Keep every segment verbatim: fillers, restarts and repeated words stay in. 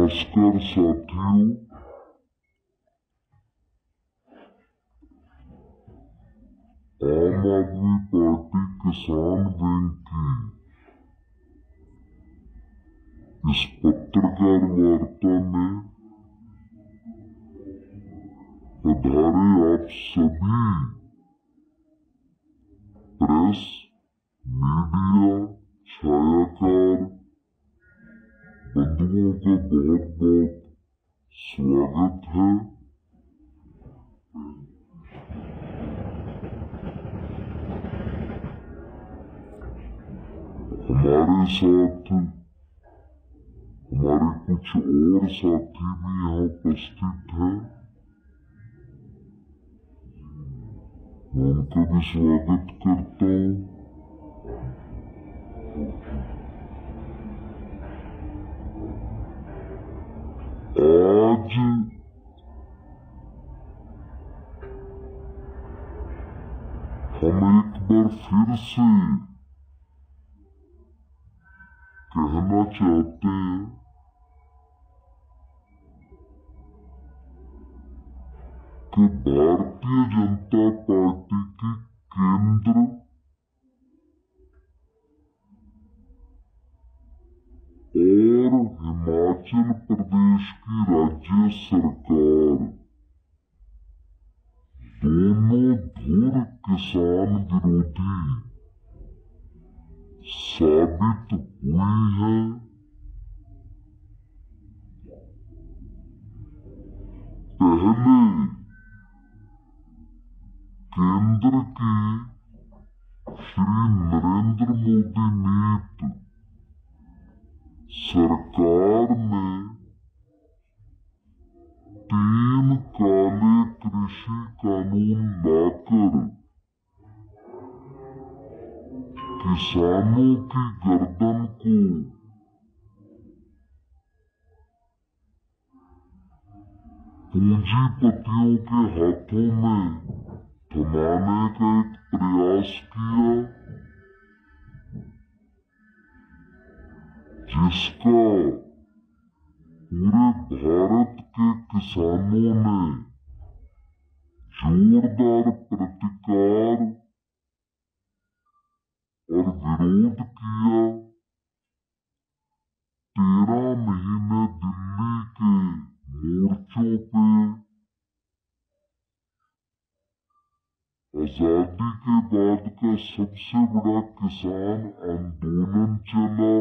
नमस्कार साथियों, आम आदमी पार्टी किसान विंग की इस पत्रकार वार्ता में पधारे आप सभी प्रेस, मीडिया, छायाकार बंधुओं का बहुत बहुत स्वागत है। हमारे साथ हमारे कुछ और साथी भी यहाँ उपस्थित हैं, मैं उनका भी स्वागत करता हूँ। आज हम एक बार फिर से कहना चाहते हैं कि भारतीय जनता पार्टी की केंद्र और हिमाचल प्रदेश की राज्य सरकार दोनों धुर किसान विरोधी साबित हुई है। पहले केंद्र की श्री नरेंद्र मोदी नीति सरकार में तीन काले कृषि कानून लाकर किसानों की गर्दन को पूंजीपतियों के हाथों में थमाने का एक प्रयास किया, जिसका पूरे भारत के किसानों ने जोरदार प्रतिकार और विरोध किया। तेरह महीने दिल्ली के मोर्चों पे आजादी के बाद का सबसे बड़ा किसान आंदोलन चला।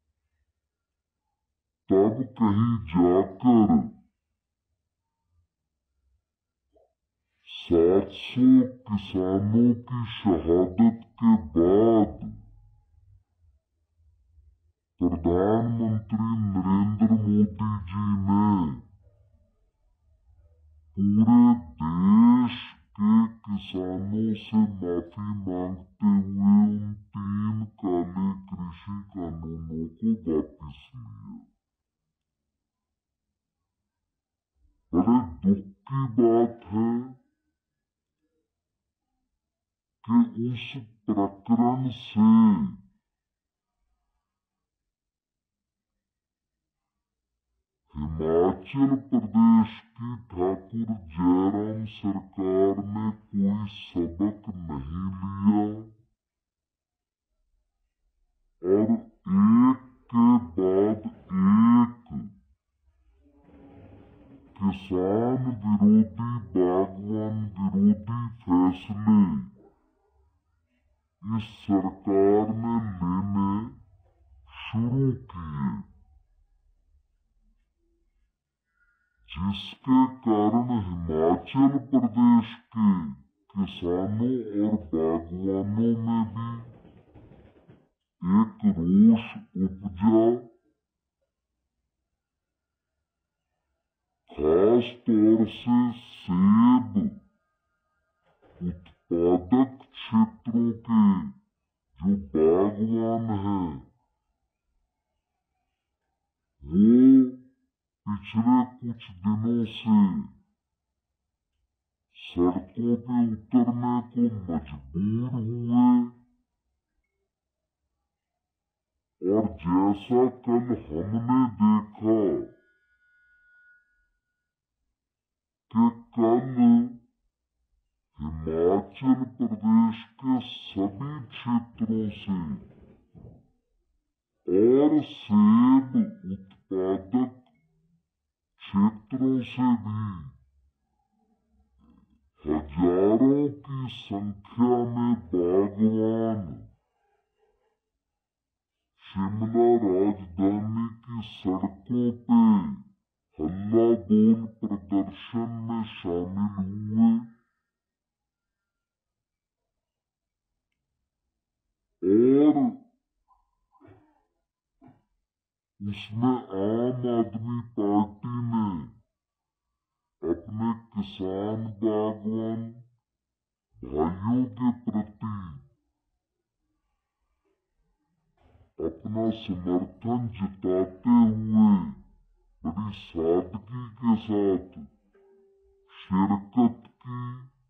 तब कहीं जाकर सात सौ किसानों की शहादत के बाद प्रधानमंत्री नरेंद्र मोदी जी ने पूरे देश के किसानों से माफी मांगते हुए उन तीन काले कृषि कानूनों को वापस लिया। बड़े दुख की बात है कि उस प्रकरण से हिमाचल प्रदेश की ठाकुर जयराम सरकार ने कोई सबक नहीं लिया और एक के बाद एक किसान विरोधी, बागवान विरोधी फैसले इस सरकार ने लेने शुरू किए, जिसके कारण हिमाचल प्रदेश के किसानों और बागवानों में भी एक रोष उपजा। खास तौर से सेब उत्पादक क्षेत्रों के जो बागवान हैं, वो पिछले कुछ दिनों से सड़कों पे उतरने को मजबूर हुए और जैसा कल हमने देखा कि कल हिमाचल प्रदेश के सभी क्षेत्रों से और सेब उत्पादक क्षेत्रों से भी हजारों की संख्या में बागवान शिमला राजधानी की सड़कों पे हल्ला बोल प्रदर्शन में शामिल हुए और उसमें आम आदमी पार्टी ने अपने किसान बागवान भाइयों के प्रति अपना समर्थन जताते हुए बड़ी सादगी के साथ शिरकत की।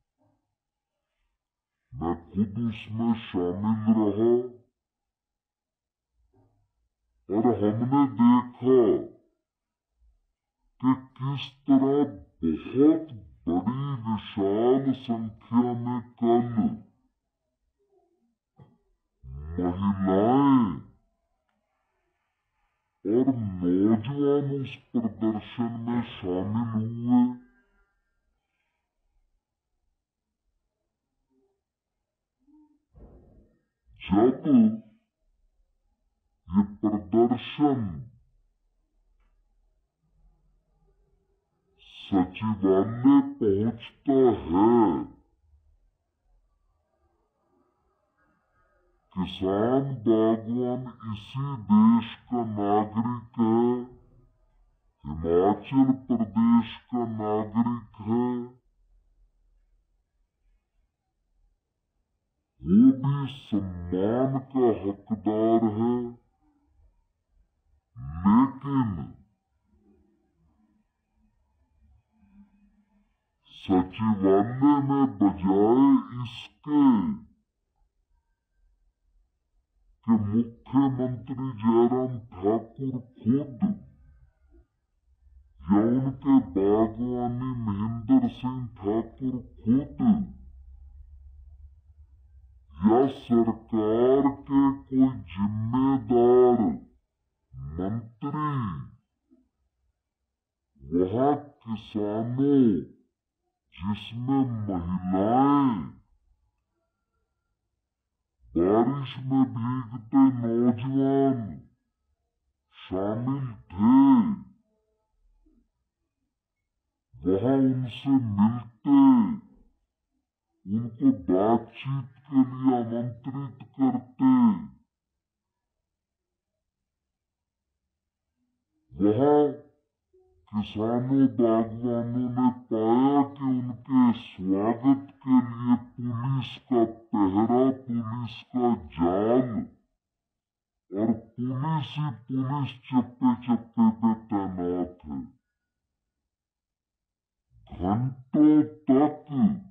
मैं खुद उसमें शामिल रहा और हमने देखा कि किस तरह बहुत बड़ी विशाल संख्या में कल महिलाएं और नौजवान उस प्रदर्शन में शामिल हुए। जब ये प्रदर्शन सचिवालय पहुंचता है, किसान बागवान इसी देश का नागरिक है, हिमाचल प्रदेश का नागरिक है, वो भी सम्मान का हकदार है। लेकिन सचिवालय में बजाय इसके कि मुख्यमंत्री जयराम ठाकुर खुद या उनके बागवानी महेंद्र सिंह ठाकुर खुद या सरकार के कोई जिम्मेदार मंत्री वहां किसानों जिसमें महिलाएं बारिश में भीगते नौजवान शामिल थे, वहां उनसे मिलते, उनको बातचीत के लिए आमंत्रित करते, वहां किसानों बागवानों ने पाया कि उनके स्वागत के लिए पुलिस का पहरा, पुलिस का जाल और पुलिस ही पुलिस चप्पे चप्पे पे तैनात है। घंटों तक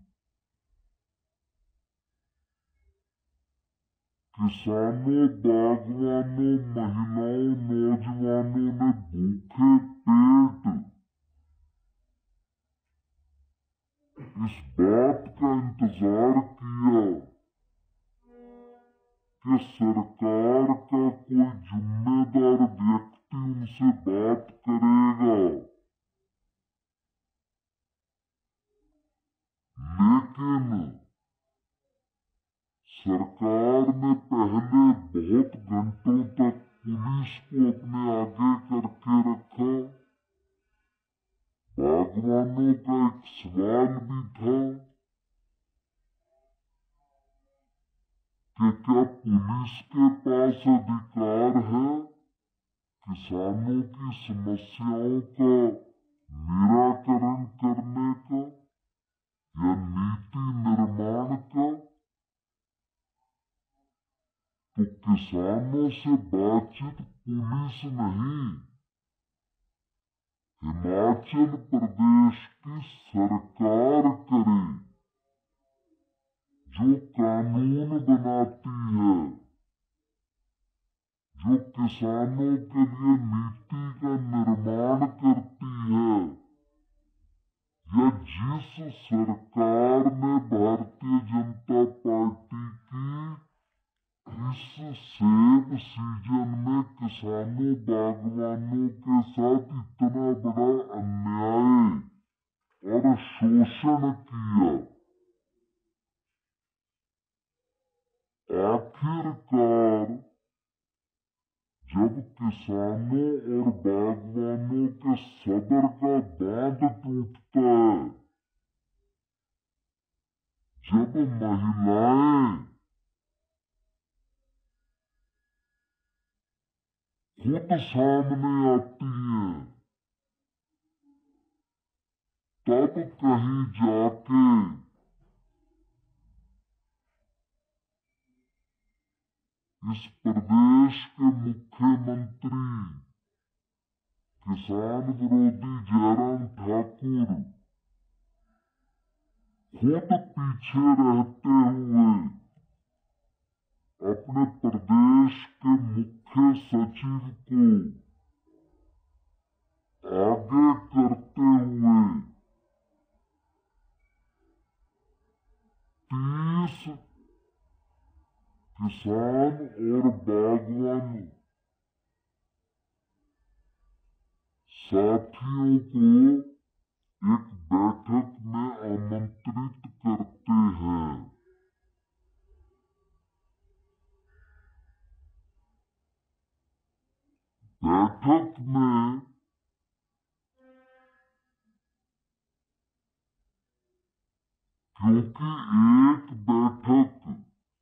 किसानों बागवानों महिलाओं नौजवानों ने भूखे पेट इस बात का इंतजार किया कि सरकार का कोई जिम्मेदार व्यक्ति उनसे बात करेगा, लेकिन सरकार ने पहले बहुत घंटों तक पुलिस को अपने आगे करके रखा। बागवानों का एक सवाल भी था कि क्या पुलिस के पास अधिकार है किसानों की समस्याओं का निराकरण करने का या नीति निर्माण का? तो किसानों से बातचीत पुलिस नहीं, हिमाचल प्रदेश की सरकार करे, जो कानून बनाती है, जो किसानों के लिए नीति का निर्माण करती है, या जिस सरकार ने भारतीय जनता पार्टी की इस सेब सीजन में किसानों बागवानों के साथ इतना बड़ा अन्याय और शोषण किया, आखिरकार जब किसानों और बागवानों के सबर का बांध टूटता है, जब महिलाएं खुद सामने आती हैं, तब कहीं जाके इस प्रदेश के मुख्यमंत्री किसान विरोधी जयराम ठाकुर खुद पीछे रहते हुए अपने प्रदेश के मुख्य सचिव को आगे करते हुए तीस किसान और बागवान साथियों को एक बैठक में आमंत्रित करते हैं। बैठक में क्योंकि एक बैठक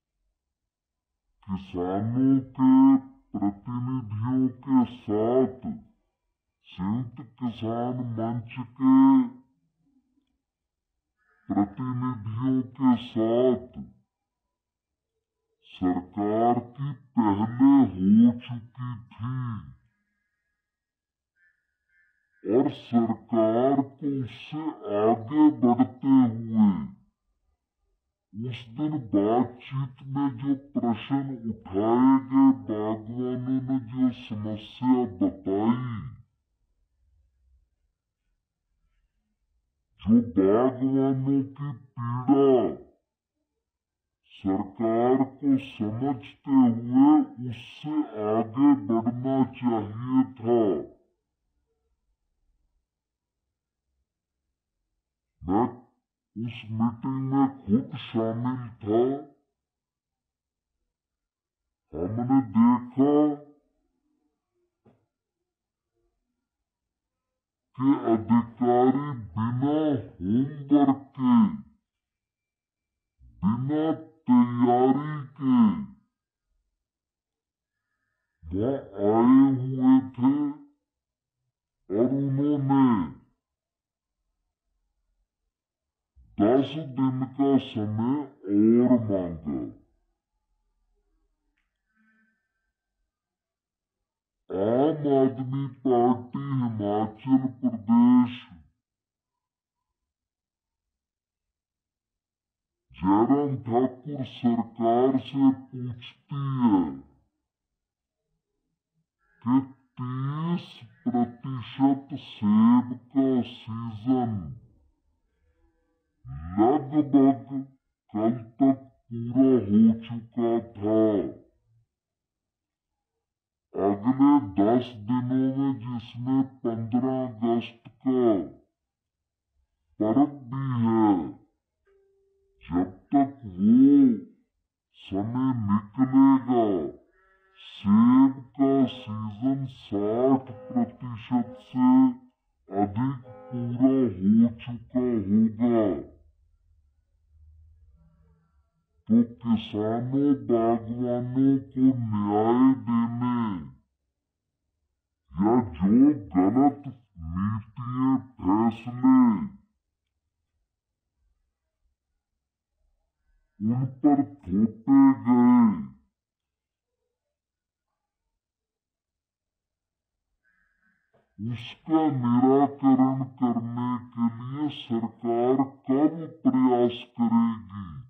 किसानों के प्रतिनिधियों के साथ संयुक्त किसान मंच के प्रतिनिधियों के साथ सरकार की पहले हो चुकी थी और सरकार को उससे आगे बढ़ते हुए उस दिन बातचीत में जो प्रश्न उठाए गए, बागवानों ने जो समस्या बताई, जो बागवानों की पीड़ा सरकार को समझते हुए उससे आगे बढ़ना चाहिए था, मैं उस मीटिंग में खुद शामिल था। हमने देखा कि अधिकारी बिना होमवर्क के, बिना तैयारी के वहां आए हुए थे और उन्होंने दस दिन का समय और मांगा। आम आदमी पार्टी हिमाचल प्रदेश जयराम ठाकुर सरकार से पूछती है कि तीस प्रतिशत सेब का सीजन लगभग कल तक पूरा हो चुका था। अगले दस दिनों में, जिसमें पंद्रह अगस्त का पर्व भी है, जब तक वो समय निकलेगा सेब का सीजन साठ प्रतिशत से अधिक पूरा हो चुका होगा। तो किसानों बागवानों को न्याय देने या जो गलत नीतियां फैसले उन पर थोपे गए, उसका निराकरण करने के लिए सरकार कब प्रयास करेगी?